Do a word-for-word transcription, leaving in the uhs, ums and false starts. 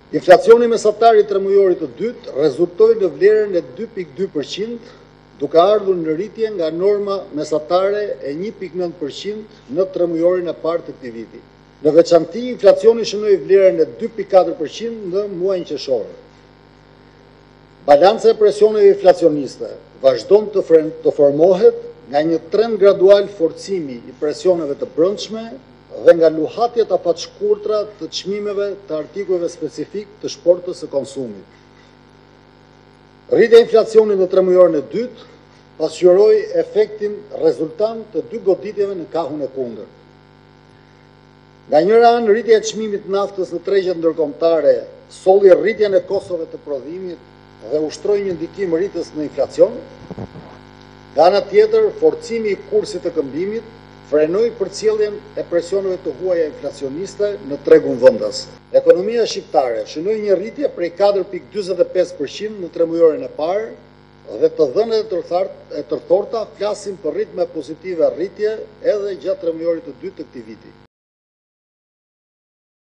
Inflacioni mesatar i tremujorit të dytë rezultoi në vlerën e dy pikë dy përqind, duke ardhur në rritje nga norma mesatare e një pikë nëntë përqind në tremujorin e parë të këtij viti. Në veçanti, inflacioni shënoi vlerën e dy pikë katër përqind në muajin qershor. Balanca e presioneve inflacioniste vazhdon të, të formohet nga një trend gradual forcimi i presioneve të brendshme dhe nga luhatjet afatshkurtra të çmimeve të artikujve specifik të shportës së konsumit. Rritja e inflacionit në tremujorin e dytë pasqyroi efektin rezultant të dy goditjeve në kahun e kundërt. Nga njëra anë, rritja e çmimit të naftës në tregjet ndërkombëtare solli rritjen e kostove të prodhimit dhe ushtroi një ndikim rritës në inflacion. Nga ana tjetër, forcimi i kursit të këmbimit frenoi përcjelljen e presioneve të huaja inflacioniste në tregun vendas. Ekonomia shqiptare shënoi një rritje prej katër pikë dyzet e pesë përqind në tremujorin e parë dhe të dhënat e tërthorta flasin për ritme pozitive rritje edhe gjatë tremujorit të dytë të këtij viti.